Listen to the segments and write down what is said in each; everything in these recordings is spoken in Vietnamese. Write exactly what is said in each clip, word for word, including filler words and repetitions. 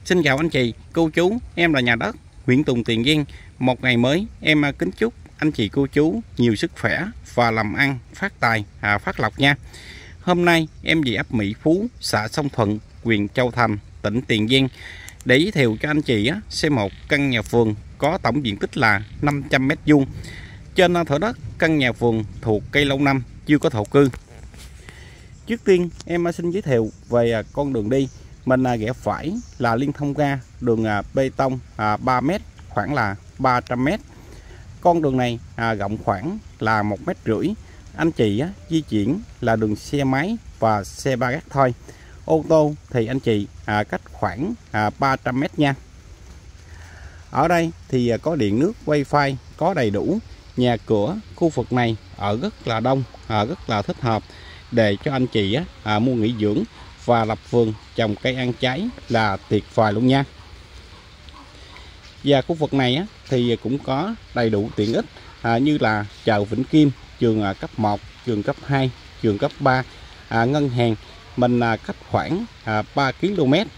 Xin chào anh chị, cô chú, em là Nhà Đất, huyện Tùng Tiền Giang. Một ngày mới, em kính chúc anh chị cô chú nhiều sức khỏe và làm ăn phát tài, à, phát lộc nha. Hôm nay em về ấp Mỹ Phú, xã Sông Thuận, huyện Châu Thành, tỉnh Tiền Giang để giới thiệu cho anh chị á, xem một căn nhà vườn có tổng diện tích là năm trăm mét vuông. Trên thửa đất căn nhà vườn thuộc cây lâu năm, chưa có thổ cư. Trước tiên em xin giới thiệu về con đường đi. Mình ghé phải là liên thông ga đường bê tông ba mét, khoảng là ba trăm mét. Con đường này rộng khoảng là một mét rưỡi. Anh chị di chuyển là đường xe máy và xe ba gác thôi. Ô tô thì anh chị cách khoảng ba trăm mét nha. Ở đây thì có điện nước, wifi, có đầy đủ. Nhà cửa khu vực này ở rất là đông, rất là thích hợp để cho anh chị à, mua nghỉ dưỡng và lập vườn trồng cây ăn trái là tuyệt vời luôn nha. Và khu vực này á, thì cũng có đầy đủ tiện ích à, như là chợ Vĩnh Kim, trường à, cấp một, trường cấp hai, trường cấp ba, à, ngân hàng. Mình à, cách khoảng à, ba ki lô mét.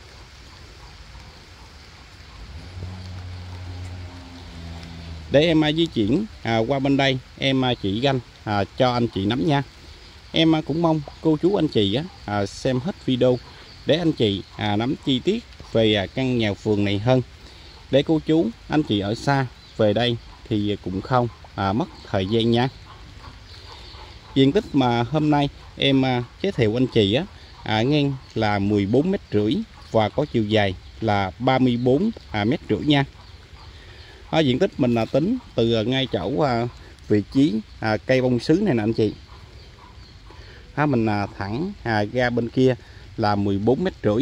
Để em à, di chuyển à, qua bên đây, em à, chỉ ganh à, cho anh chị nắm nha. Em cũng mong cô chú anh chị á, à, xem hết video để anh chị à, nắm chi tiết về à, căn nhà vườn này hơn. Để cô chú anh chị ở xa về đây thì cũng không à, mất thời gian nha. Diện tích mà hôm nay em à, giới thiệu anh chị á, à, ngang là mười bốn mét rưỡi và có chiều dài là ba mươi bốn à, mét rưỡi nha. À, diện tích mình là tính từ ngay chỗ à, vị trí à, cây bông sứ này nè anh chị. À, mình à, thẳng à, ra bên kia là mười bốn mét rưỡi.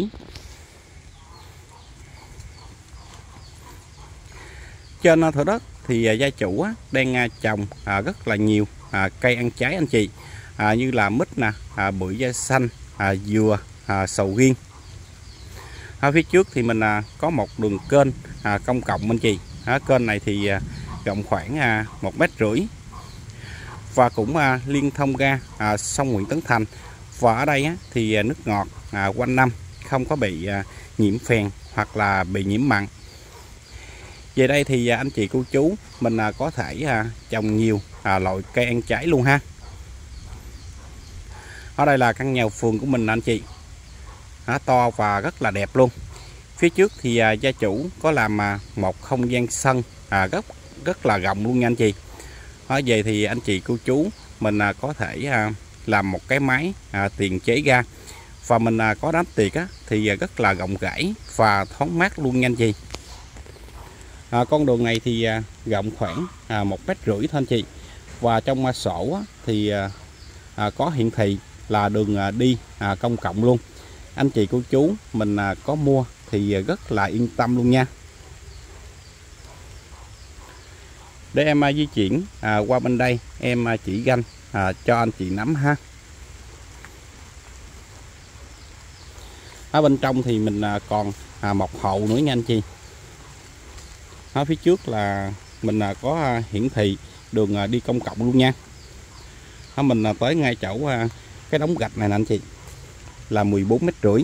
Trên à, thửa đất thì à, gia chủ á, đang à, trồng à, rất là nhiều à, cây ăn trái anh chị, à, như là mít nè, à, bưởi da xanh, à, dừa, à, sầu riêng. Ở phía trước thì mình à, có một đường kênh à, công cộng anh chị. À, kênh này thì à, rộng khoảng à, một mét rưỡi. Và cũng à, liên thông ga à, sông Nguyễn Tấn Thành. Và ở đây á, thì à, nước ngọt à, quanh năm, không có bị à, nhiễm phèn hoặc là bị nhiễm mặn. Về đây thì à, anh chị cô chú mình à, có thể à, trồng nhiều à, loại cây ăn trái luôn ha. Ở đây là căn nhà vườn của mình anh chị, à, to và rất là đẹp luôn. Phía trước thì à, gia chủ có làm à, một không gian sân à, rất rất là rộng luôn nha anh chị. Ở về thì anh chị cô chú mình à, có thể à, làm một cái máy à, tiền chế ga. Và mình à, có đám tiệc á, thì à, rất là rộng rãi và thoáng mát luôn nha anh chị. À, con đường này thì à, rộng khoảng à, một mét rưỡi thôi anh chị. Và trong à, sổ á, thì à, à, có hiển thị là đường à, đi à, công cộng luôn. Anh chị cô chú mình à, có mua thì à, rất là yên tâm luôn nha. Để em à, di chuyển à, qua bên đây, em à, chỉ ganh à, cho anh chị nắm ha. Ở bên trong thì mình à, còn à, một hậu nữa nha anh chị. Ở phía trước là mình à, có à, hiển thị đường à, đi công cộng luôn nha. Ở mình à, tới ngay chỗ à, cái đống gạch này nè anh chị, là mười bốn mét rưỡi.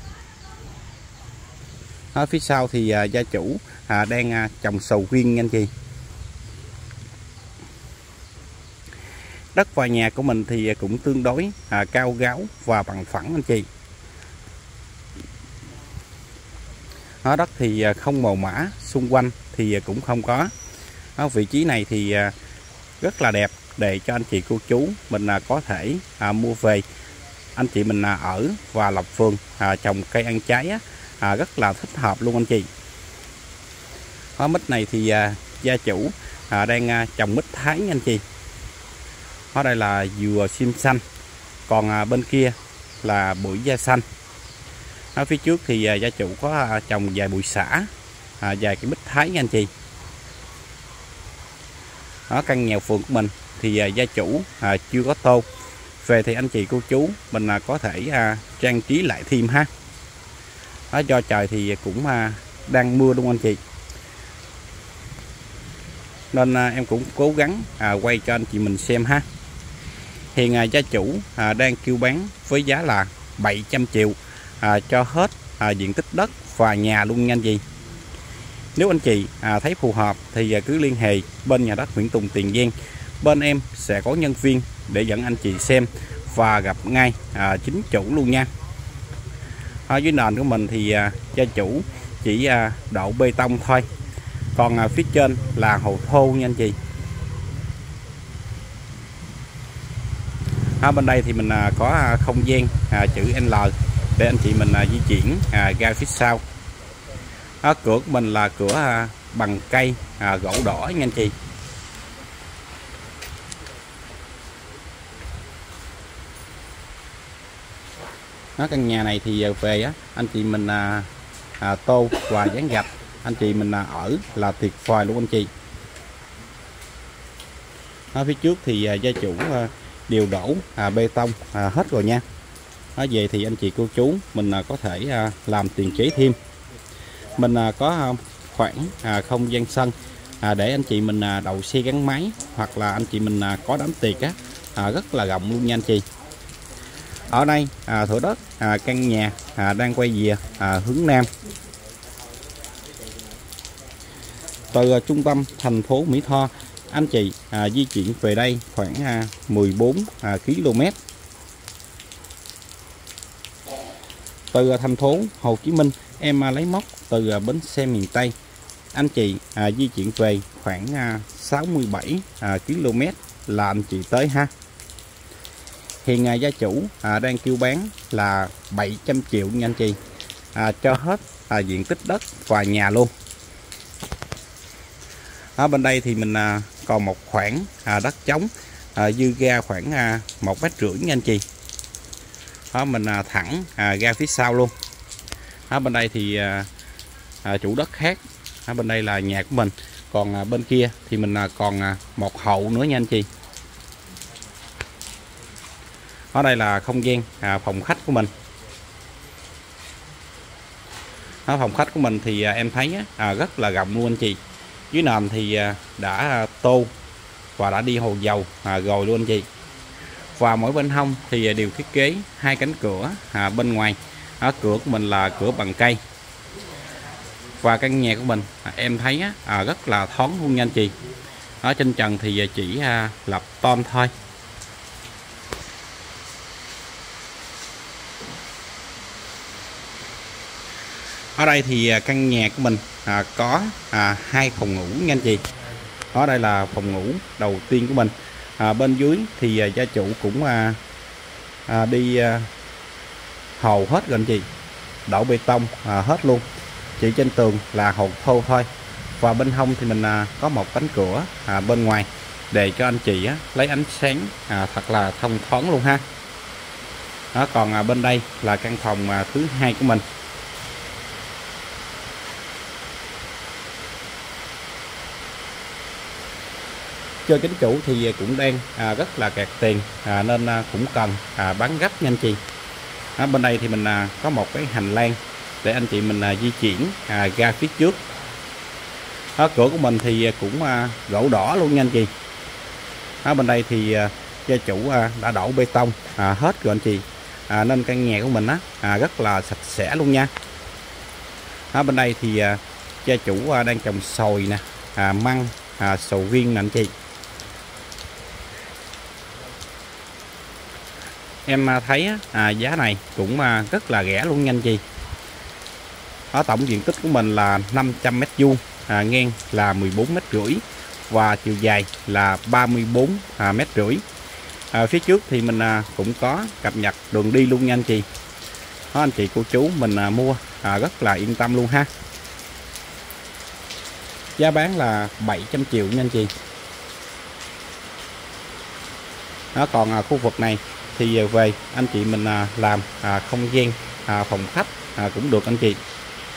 Ở phía sau thì à, gia chủ à, đang à, trồng sầu riêng nha anh chị. Đất và nhà của mình thì cũng tương đối à, cao ráo và bằng phẳng anh chị. Ở đất thì à, không màu mã, xung quanh thì cũng không có. Ở vị trí này thì à, rất là đẹp để cho anh chị cô chú mình à, có thể à, mua về anh chị mình à, ở và lập vườn à, trồng cây ăn trái á, à, rất là thích hợp luôn anh chị. Ở mít này thì à, gia chủ à, đang à, trồng mít Thái nha anh chị. Ở đây là dừa sim xanh, còn à, bên kia là bưởi da xanh. Ở phía trước thì à, gia chủ có à, trồng vài bụi xả, à, vài cái mít Thái nha anh chị. Ở căn nhà vườn của mình thì à, gia chủ à, chưa có tô. Về thì anh chị cô chú mình à, có thể à, trang trí lại thêm ha. Ở do trời thì cũng à, đang mưa luôn anh chị, nên à, em cũng cố gắng à, quay cho anh chị mình xem ha. Hiện à, gia chủ à, đang kêu bán với giá là bảy trăm triệu à, cho hết à, diện tích đất và nhà luôn nha anh chị. Nếu anh chị à, thấy phù hợp thì à, cứ liên hệ bên nhà đất Nguyễn Tùng Tiền Giang. Bên em sẽ có nhân viên để dẫn anh chị xem và gặp ngay à, chính chủ luôn nha. Ở dưới nền của mình thì à, gia chủ chỉ à, đậu bê tông thôi, còn à, phía trên là hồ thô nha anh chị. Ở bên đây thì mình à, có à, không gian à, chữ L để anh chị mình à, di chuyển à, ra phía sau. Ở cửa của mình là cửa à, bằng cây à, gỗ đỏ nha anh chị. Ở căn nhà này thì về á, anh chị mình à, à, tô và dán gạch, anh chị mình à, ở là tuyệt vời luôn anh chị. Ở phía trước thì à, gia chủ à, đều đổ à, bê tông à, hết rồi nha. Ở về thì anh chị cô chú mình à, có thể à, làm tiền chế thêm. Mình à, có à, khoảng à, không gian sân à, để anh chị mình à, đậu xe gắn máy, hoặc là anh chị mình à, có đám tiệc á, à, rất là rộng luôn nha anh chị. Ở đây à, thửa đất à, căn nhà à, đang quay về à, hướng nam. Từ à, trung tâm thành phố Mỹ Tho, anh chị à, di chuyển về đây khoảng à, mười bốn à, ki lô mét. Từ à, thành phố Hồ Chí Minh em à, lấy mốc từ à, bến xe miền Tây, anh chị à, di chuyển về khoảng à, sáu mươi bảy à, ki lô mét là anh chị tới ha. Hiện à, gia chủ à, đang kêu bán là bảy trăm triệu nha anh chị, à, cho hết à, diện tích đất và nhà luôn. Ở bên đây thì mình à, còn một khoảng à, đất trống à, dư ra khoảng à, một mét rưỡi nha anh chị. Đó, mình à, thẳng à, ra phía sau luôn. Ở bên đây thì à, à, chủ đất khác. Ở bên đây là nhà của mình, còn à, bên kia thì mình à, còn à, một hậu nữa nha anh chị. Ở đây là không gian à, phòng khách của mình. Ở phòng khách của mình thì à, em thấy à, rất là rộng luôn anh chị. Dưới nền thì à, đã à, tô và đã đi hồ dầu à, rồi luôn anh chị. Và mỗi bên hông thì à, đều thiết kế hai cánh cửa à, bên ngoài. Ở cửa của mình là cửa bằng cây. Và căn nhà của mình à, em thấy à, rất là thoáng luôn nha anh chị. Ở trên trần thì chỉ à, lập tôn thôi. Ở đây thì căn nhà của mình à, có à, hai phòng ngủ nha anh chị. Ở đây là phòng ngủ đầu tiên của mình. À, bên dưới thì à, gia chủ cũng à, à, đi à, hồ hết rồi anh chị, đổ bê tông à, hết luôn. Chỉ trên tường là hồ thô thôi. Và bên hông thì mình à, có một cánh cửa à, bên ngoài để cho anh chị á, lấy ánh sáng à, thật là thông thoáng luôn ha. Đó, còn à, bên đây là căn phòng à, thứ hai của mình. Chơi chính chủ thì cũng đang à, rất là kẹt tiền à, nên à, cũng cần à, bán gấp nha anh chị. Ở bên đây thì mình à, có một cái hành lang để anh chị mình à, di chuyển à, ra phía trước. Ở cửa của mình thì cũng à, gỗ đỏ luôn nha anh chị. Ở bên đây thì à, gia chủ à, đã đổ bê tông à, hết rồi anh chị, à, nên căn nhà của mình á, à, rất là sạch sẽ luôn nha. Ở bên đây thì à, gia chủ à, đang trồng sồi nè, à, măng, à, sầu riêng nè anh chị. Em thấy à, giá này cũng à, rất là rẻ luôn nha anh chị. Ở tổng diện tích của mình là năm trăm mét vuông, à, ngang là mười bốn mét rưỡi và chiều dài là ba mươi bốn à, mét rưỡi. À, phía trước thì mình à, cũng có cập nhật đường đi luôn nha anh chị. Đó, anh chị cô chú mình à, mua à, rất là yên tâm luôn ha. Giá bán là bảy trăm triệu nha anh chị. Đó, còn à, khu vực này thì về anh chị mình à, làm à, không gian à, phòng khách à, cũng được anh chị.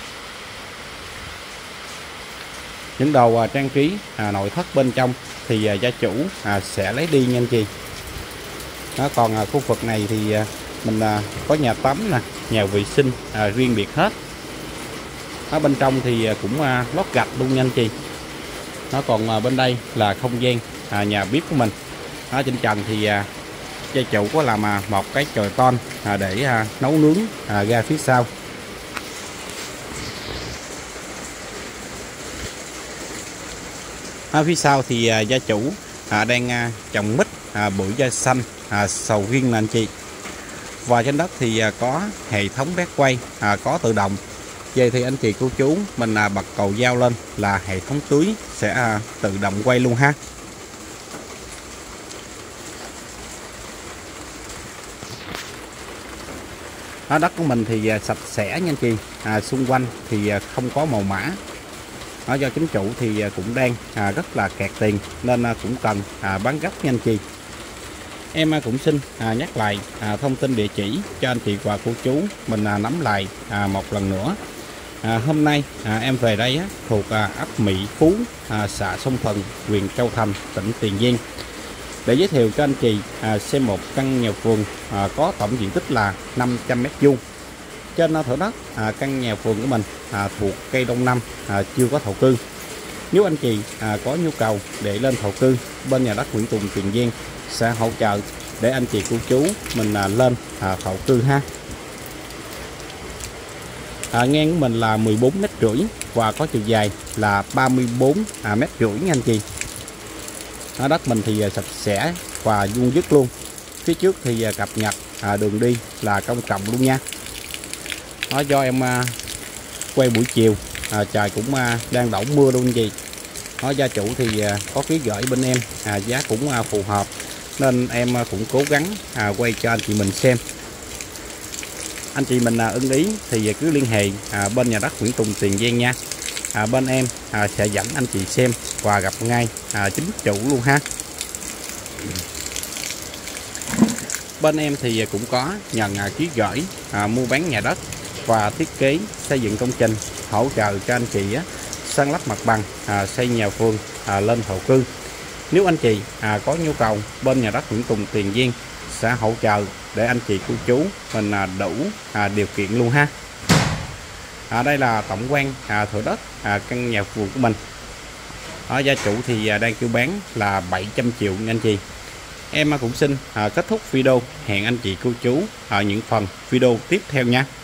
Những đồ à, trang trí à, nội thất bên trong thì à, gia chủ à, sẽ lấy đi nha anh chị. Đó, còn à, khu vực này thì à, mình à, có nhà tắm nè, nhà vệ sinh à, riêng biệt hết. Ở bên trong thì à, cũng à, lót gạch luôn nha anh chị. Nó còn à, bên đây là không gian à, nhà bếp của mình. Ở trên trần thì à, gia chủ có làm à, một cái chòi ton à, để à, nấu nướng à, ra phía sau. À, phía sau thì à, gia chủ à, đang à, trồng mít, à, bưởi da xanh, à, sầu riêng nè anh chị. Và trên đất thì à, có hệ thống bét quay, à, có tự động. Vậy thì anh chị cô chú mình à, bật cầu dao lên là hệ thống tưới sẽ à, tự động quay luôn ha. À, đất của mình thì à, sạch sẽ nha anh chị, à, xung quanh thì à, không có màu mã. À, do chính chủ thì à, cũng đang à, rất là kẹt tiền nên à, cũng cần à, bán gấp nha anh chị. Em à, cũng xin à, nhắc lại à, thông tin địa chỉ cho anh chị và cô chú mình à, nắm lại à, một lần nữa. À, hôm nay à, em về đây á, thuộc à, ấp Mỹ Phú, à, xã Sông Thần, huyện Châu Thành, tỉnh Tiền Giang, để giới thiệu cho anh chị à, xem một căn nhà vườn à, có tổng diện tích là năm trăm mét vuông. Trên thửa đất à, căn nhà vườn của mình à, thuộc cây Đông Nam, à, chưa có thổ cư. Nếu anh chị à, có nhu cầu để lên thổ cư, bên nhà đất Nguyễn Tùng Tiền Giang sẽ hỗ trợ để anh chị cô chú mình à, lên à, thổ cư ha. À, ngang của mình là mười bốn mét rưỡi và có chiều dài là ba mươi bốn à, mét rưỡi nha anh chị. À, đất mình thì à, sạch sẽ và vuông vức luôn. Phía trước thì à, cập nhật à, đường đi là công cộng luôn nha. Đó, do em à, quay buổi chiều, à, trời cũng à, đang đổ mưa luôn gì. Đó, gia chủ thì à, có ký gửi bên em, à, giá cũng à, phù hợp nên em à, cũng cố gắng à, quay cho anh chị mình xem. Anh chị mình à, ưng ý thì cứ liên hệ à, bên nhà đất Nguyễn Tùng Tiền Giang nha. À, bên em à, sẽ dẫn anh chị xem và gặp ngay à, chính chủ luôn ha. Bên em thì cũng có nhận à, ký gửi à, mua bán nhà đất và thiết kế xây dựng công trình, hỗ trợ cho anh chị á, san lấp mặt bằng, à, xây nhà vườn à, lên thổ cư. Nếu anh chị à, có nhu cầu, bên nhà đất Nguyễn Tùng Tiền Giang sẽ hỗ trợ để anh chị cô chú mình à, đủ à, điều kiện luôn ha. À, đây là tổng quan à, thửa đất à, căn nhà vườn của mình. Ở gia chủ thì à, đang kêu bán là bảy trăm triệu nha anh chị. Em cũng xin à, kết thúc video, hẹn anh chị cô chú ở những phần video tiếp theo nha.